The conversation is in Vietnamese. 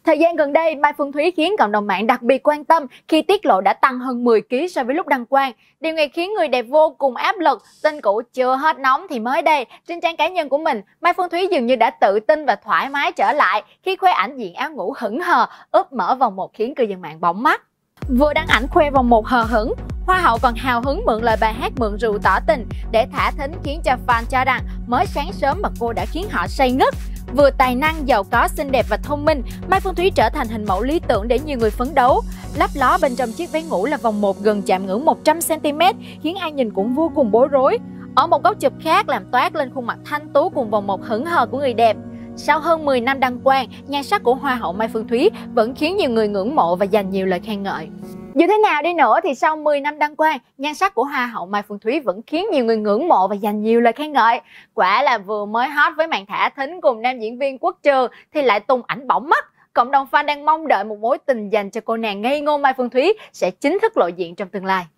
Thời gian gần đây, Mai Phương Thúy khiến cộng đồng mạng đặc biệt quan tâm khi tiết lộ đã tăng hơn 10 kg so với lúc đăng quang. Điều này khiến người đẹp vô cùng áp lực. Tin cũ chưa hết nóng thì mới đây, trên trang cá nhân của mình, Mai Phương Thúy dường như đã tự tin và thoải mái trở lại khi khoe ảnh diện áo ngủ hững hờ, úp mở vòng một khiến cư dân mạng bỏng mắt. Vừa đăng ảnh khoe vòng một hờ hững, Hoa hậu còn hào hứng mượn lời bài hát Mượn rượu tỏ tình để thả thính khiến cho fan cho rằng mới sáng sớm mà cô đã khiến họ say ngất. Vừa tài năng, giàu có, xinh đẹp và thông minh, Mai Phương Thúy trở thành hình mẫu lý tưởng để nhiều người phấn đấu. Lấp ló bên trong chiếc váy ngủ là vòng một gần chạm ngưỡng 100 cm, khiến ai nhìn cũng vô cùng bối rối. Ở một góc chụp khác làm toát lên khuôn mặt thanh tú cùng vòng một hững hờ của người đẹp. Sau hơn 10 năm đăng quang, nhan sắc của Hoa hậu Mai Phương Thúy vẫn khiến nhiều người ngưỡng mộ và dành nhiều lời khen ngợi. Dù thế nào đi nữa thì sau 10 năm đăng quang, nhan sắc của Hoa hậu Mai Phương Thúy vẫn khiến nhiều người ngưỡng mộ và dành nhiều lời khen ngợi. Quả là vừa mới hot với màn thả thính cùng nam diễn viên Quốc Trường thì lại tung ảnh bỏng mắt. Cộng đồng fan đang mong đợi một mối tình dành cho cô nàng ngây ngô Mai Phương Thúy sẽ chính thức lộ diện trong tương lai.